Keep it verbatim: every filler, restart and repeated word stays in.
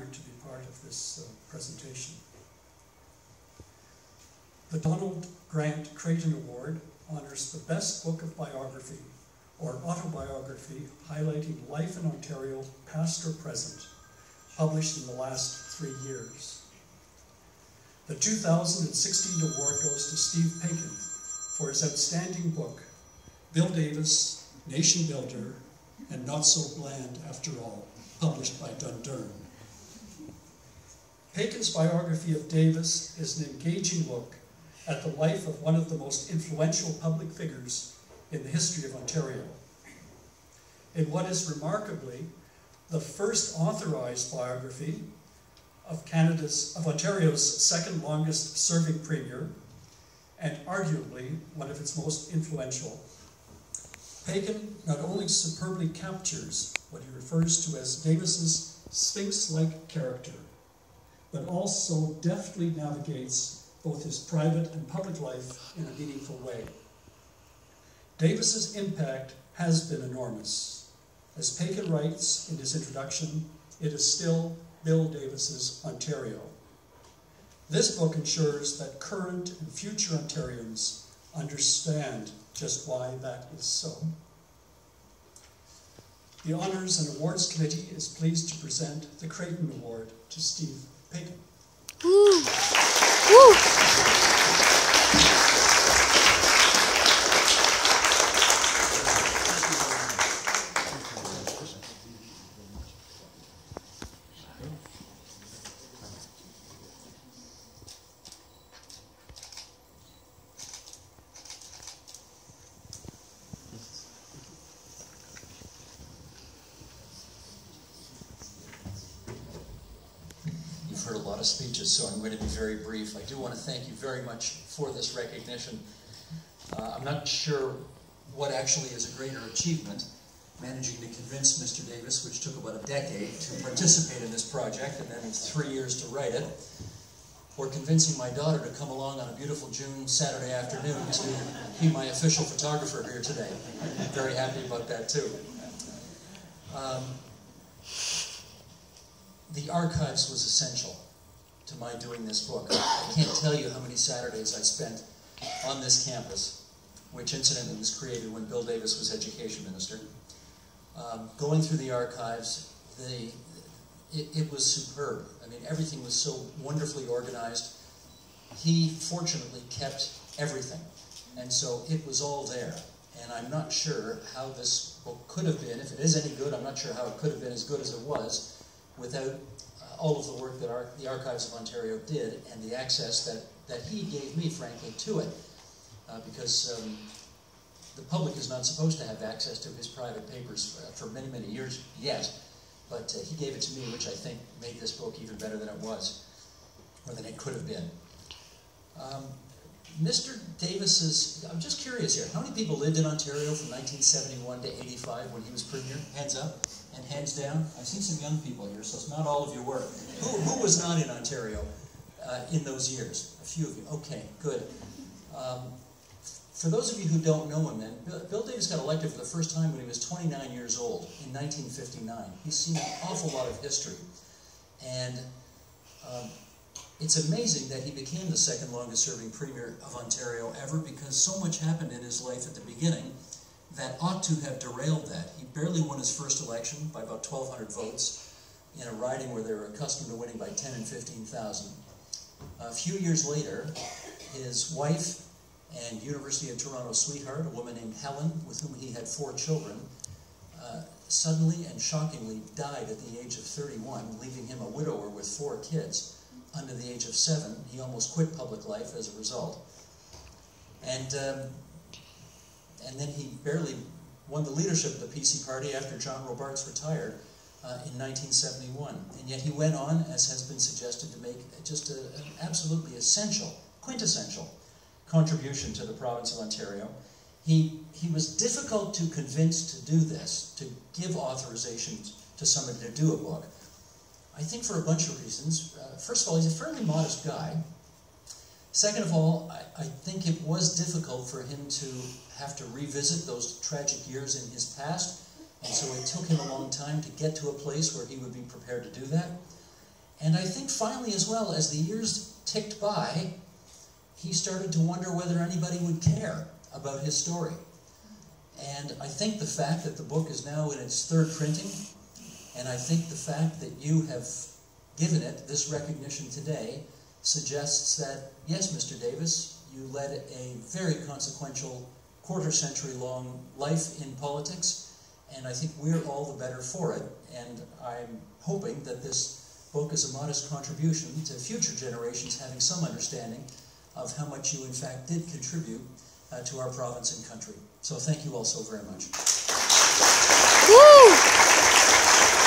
honored to be part of this uh, presentation. The Donald Grant Creighton Award honors the best book of biography or autobiography highlighting life in Ontario, past or present, published in the last three years. The two thousand sixteen award goes to Steve Paikin for his outstanding book, Bill Davis, Nation Builder, and Not So Bland After All, published by Dundurn. Paikin's biography of Davis is an engaging look at the life of one of the most influential public figures in the history of Ontario. In what is remarkably the first authorized biography of Canada's, of Ontario's second longest serving premier, and arguably one of its most influential, Paikin not only superbly captures what he refers to as Davis's Sphinx-like character, but also deftly navigates both his private and public life in a meaningful way. Davis's impact has been enormous. As Paikin writes in his introduction, it is still Bill Davis's Ontario. This book ensures that current and future Ontarians understand just why that is so. The Honours and Awards Committee is pleased to present the Creighton Award to Steve Paikin. Woo. Woo. Heard a lot of speeches, so I'm going to be very brief. I do want to thank you very much for this recognition. Uh, I'm not sure what actually is a greater achievement, managing to convince Mister Davis, which took about a decade to participate in this project and then three years to write it, or convincing my daughter to come along on a beautiful June Saturday afternoon to be my official photographer here today. I'm very happy about that too. Um, The archives was essential to my doing this book. I can't tell you how many Saturdays I spent on this campus, which incidentally was created when Bill Davis was Education Minister. Um, going through the archives, the, it, it was superb. I mean, everything was so wonderfully organized. He fortunately kept everything, and so it was all there. And I'm not sure how this book could have been. If it is any good, I'm not sure how it could have been as good as it was without uh, all of the work that our, the Archives of Ontario did and the access that, that he gave me, frankly, to it. Uh, because um, the public is not supposed to have access to his private papers for, for many, many years yet. But uh, he gave it to me, which I think made this book even better than it was, or than it could have been. Um, Mister Davis's, I'm just curious here, how many people lived in Ontario from nineteen seventy-one to eighty-five when he was premier? Hands up and hands down. I've seen some young people here, so it's not all of your work. Who, who was not in Ontario uh, in those years? A few of you. Okay, good. Um, for those of you who don't know him then, Bill, Bill Davis got elected for the first time when he was twenty-nine years old in nineteen fifty-nine. He's seen an awful lot of history. And um, it's amazing that he became the second longest serving premier of Ontario ever, because so much happened in his life at the beginning that ought to have derailed that. He barely won his first election by about twelve hundred votes in a riding where they were accustomed to winning by ten and fifteen thousand. A few years later, his wife and University of Toronto sweetheart, a woman named Helen, with whom he had four children, uh, suddenly and shockingly died at the age of thirty-one, leaving him a widower with four kids. Under the age of seven, he almost quit public life as a result. And, um, and then he barely won the leadership of the P C party after John Robarts retired uh, in nineteen seventy-one. And yet he went on, as has been suggested, to make just a, an absolutely essential, quintessential contribution to the province of Ontario. He, he was difficult to convince to do this, to give authorization to somebody to do a book. I think for a bunch of reasons. Uh, first of all, he's a fairly modest guy. Second of all, I, I think it was difficult for him to have to revisit those tragic years in his past, and so it took him a long time to get to a place where he would be prepared to do that. And I think finally as well, as the years ticked by, he started to wonder whether anybody would care about his story. And I think the fact that the book is now in its third printing, and I think the fact that you have given it this recognition today suggests that, yes, Mister Davis, you led a very consequential quarter-century long life in politics, and I think we're all the better for it. And I'm hoping that this book is a modest contribution to future generations having some understanding of how much you in fact did contribute uh, to our province and country. So thank you all so very much. Woo!